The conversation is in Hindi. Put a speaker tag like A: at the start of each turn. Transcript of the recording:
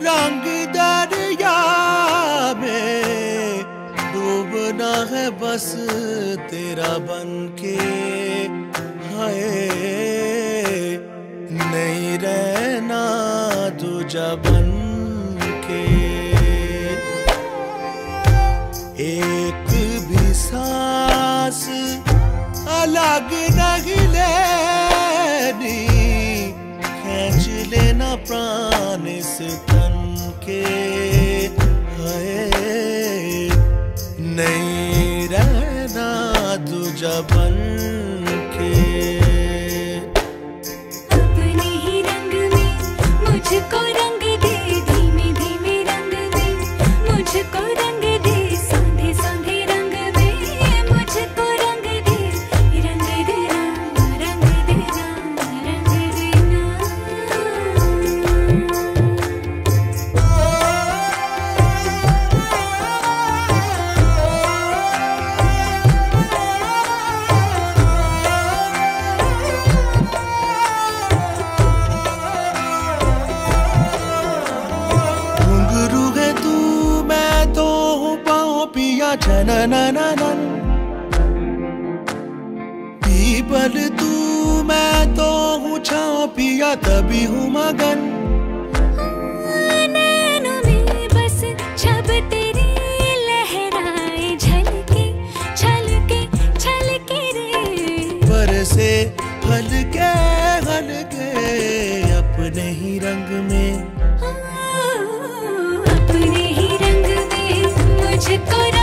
A: रंग दरिया में डूबना है बस तेरा बनके, हाय नहीं रहना दूजा बनके। एक भी सांस अलग नहीं लेनी, खींच लेना प्राण इस तन के, हाय नहीं रहना दूजा बनके।
B: अपने ही रंग में मुझको रंग दे, धीमे धीमे रंग में मुझको रंग दे, सांधे सांधे रंग में मुझको रंग दे, रंग देना रंग देना रंग देना।
A: घुंघरू है तू मैं तो हूँ पाँव पिया जननननन, पीपल तू मैं तो हूँ छाँव पिया तभी हूँ मगन।
B: नैनों में बस छब तेरी लहराए, झलके छलके छलके रे,
A: बरसे हल्के हल्के अपने ही रंग में,
B: अपने ही रंग में मुझको